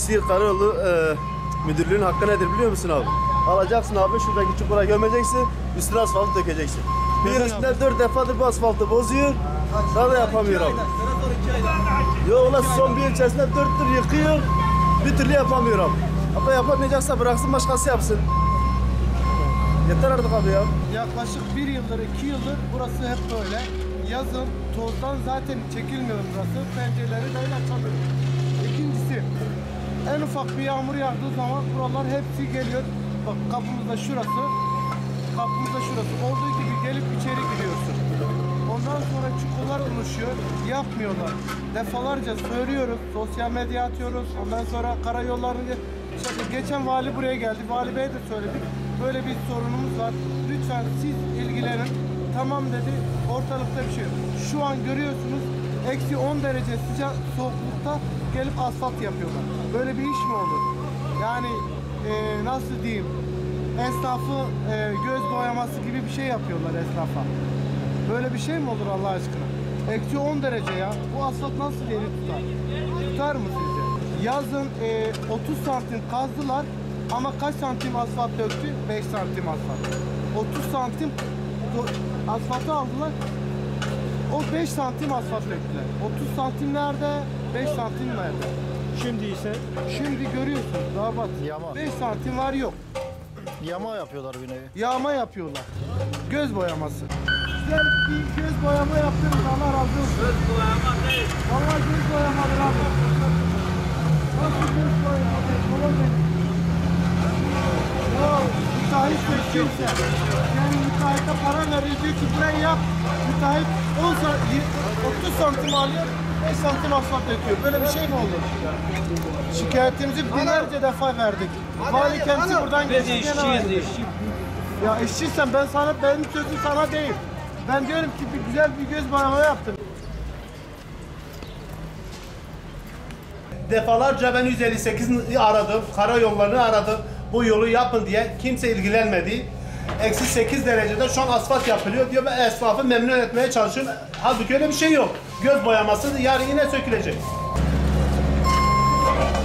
Siirt Karayolu müdürlüğün hakkı nedir biliyor musun abi? Alacaksın abi, şuradaki çukura gömeceksin, üstüne asfaltı dökeceksin. Birisinde 4 defadır bu asfaltı bozuyor, daha da yapamıyor abi. Yo ulan son bir yıl içerisinde 4 tır yıkıyor, bir türlü yapamıyor abi. Ama yapamayacaksa bıraksın başkası yapsın. Yeter artık abi ya. Yaklaşık 1 yıldır, 2 yıldır burası hep böyle. Yazın tozdan zaten çekilmiyor burası. Pencereleri böyle açamıyor. İkincisi, en ufak bir yağmur yağdığı zaman buralar hepsi geliyor. Bak kapımızda şurası, kapımızda şurası. Olduğu gibi gelip içeri giriyorsun. Ondan sonra çukurlar oluşuyor. Yapmıyorlar. Defalarca söylüyoruz. Sosyal medya atıyoruz. Ondan sonra karayollarını... Geçen vali buraya geldi. Vali Bey'e de söyledik. Böyle bir sorunumuz var. Lütfen siz ilgilenin. Tamam dedi. Ortalıkta bir şey yok. Şu an görüyorsunuz eksi 10 derece sıcak soğuklukta gelip asfalt yapıyorlar. Böyle bir iş mi olur? Yani nasıl diyeyim? Esnafı göz boyaması gibi bir şey yapıyorlar esnafa. Böyle bir şey mi olur Allah aşkına? Eksi 10 derece ya. Bu asfalt nasıl deri tutar? Tutar mı sizce? Yazın 30 santim kazdılar ama kaç santim asfalt döktü? 5 santim asfalt. 30 santim asfaltı aldılar. O 5 santim asfalt döktüler. 30 santim nerede? 5 santim nerede? Şimdi ise Şimdi görüyorsunuz daha bak. Yama. 5 santim var yok. yama yapıyorlar bir nevi. Yağma yapıyorlar. Göz boyaması. Güzel bir göz boyama yaptınız. Allah razı olsun. Göz boyama değil. Vallahi göz boyamadır abi. Nasıl göz boyama değil? Kolay değil. Ya müteahhit seçiyorsa, yani müteahhite para veriyor, diyor ki burayı yap. Müteahhit 30 santim alıyor, 5 santim asfalt döküyor. Böyle bir şey mi olur? Şikayetimizi binlerce defa verdik. Vali kendisi buradan geçti. Ya işçiysen benim sözüm sana değil. Ben diyorum ki bir güzel bir göz boyama yaptım. Defalarca ben 158'i aradım, karayollarını aradım. Bu yolu yapın diye kimse ilgilenmedi. Eksi 8 derecede şu an asfalt yapılıyor diyor. Ben esnafı memnun etmeye çalışıyorum. Halbuki öyle bir şey yok. Göz boyaması yarın yine sökülecek.